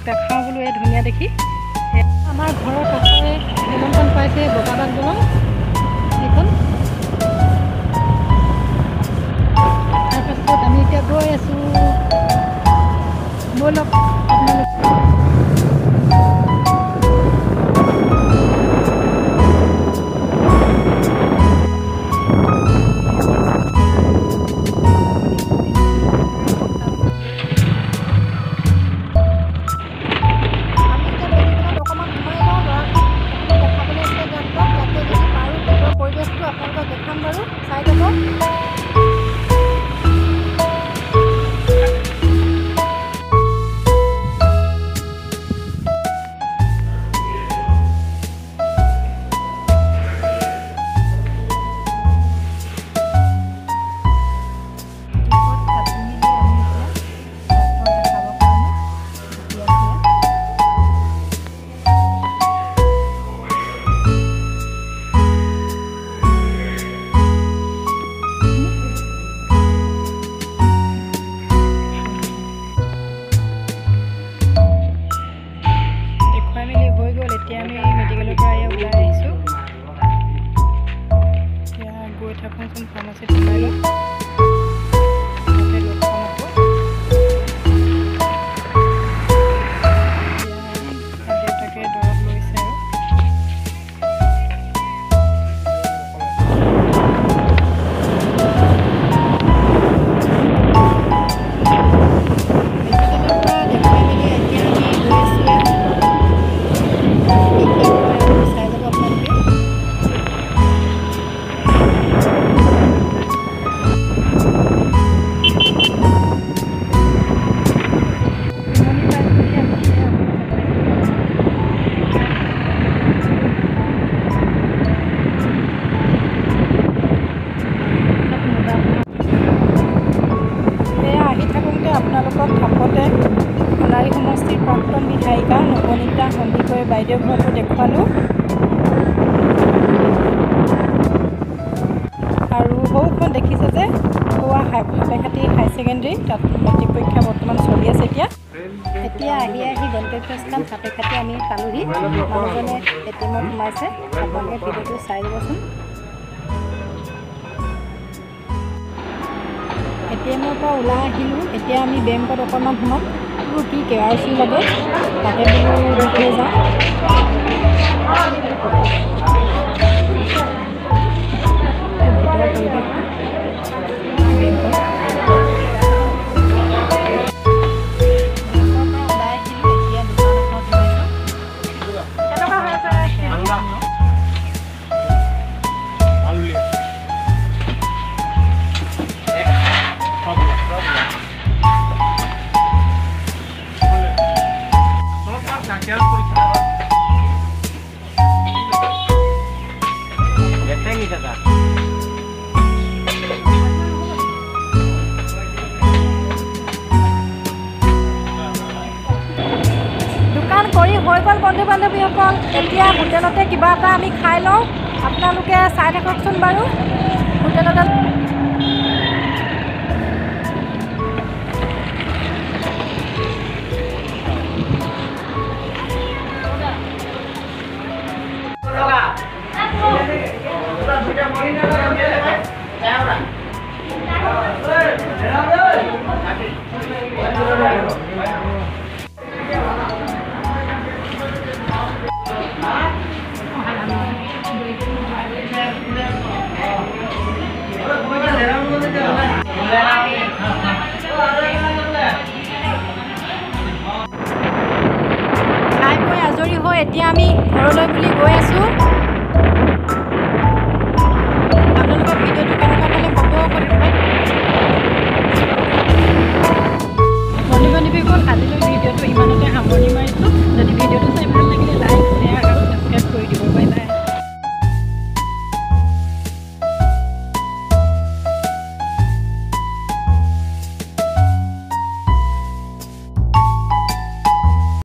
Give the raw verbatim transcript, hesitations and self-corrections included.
দেখাওঁ বোলো এই ধুনীয়া দেখি। আমাৰ ঘৰৰ কাষৰে দলংখন পাইছে বগাবাগ দলং এইখন। তাৰপাছত আমি এতিয়া গৈ আছোঁ ব'লক আপোনালোক। এতিয়া আমি মেডিকেলৰ পৰা ওলাই আহিছোঁ। এতিয়া গৈ থাকোঁচোন ফাৰ্মাচীত সোমাই লওঁ। দেউতাকে দৰৱ লৈছে আৰু আপোনালোকক থাপতে সোণাৰী সমষ্টিৰ প্ৰাক্তন বিধায়িকা নৱনীতা সন্দিকৈ বাইদেউ ঘৰটো দেখুৱালোঁ। আৰু সৰুখন দেখিছে যে হোৱা ফাটেখাটি হাই ছেকেণ্ডেৰী, তাত মেট্ৰিক পৰীক্ষা বৰ্তমান চলি আছে। এতিয়া এতিয়া আহি আহি গন্তব্যস্থান ফাটেখাটি আমি পালোহি। মানুহজনে এ টি এমত সোমাইছে, আপোনালোকে ভিডিঅ'টো চাই দিবচোন। এ টি এমৰ পৰা ওলাই আহিলোঁ। এতিয়া আমি বেংকত অকণমান সোমাম। বোলো কি কে আৰ চি লাগে তাতে বোলো দি থৈ যাওঁ। দোকান কৰি হৈ গ'ল বন্ধু বান্ধৱীসকল। এতিয়া হোটেলতে কিবা এটা আমি খাই লওঁ। আপোনালোকে চাই থাককচোন বাৰু হোটেলতে। খাই বৈ আজৰি হৈ এতিয়া আমি ঘৰলৈ বুলি গৈ আছোঁ।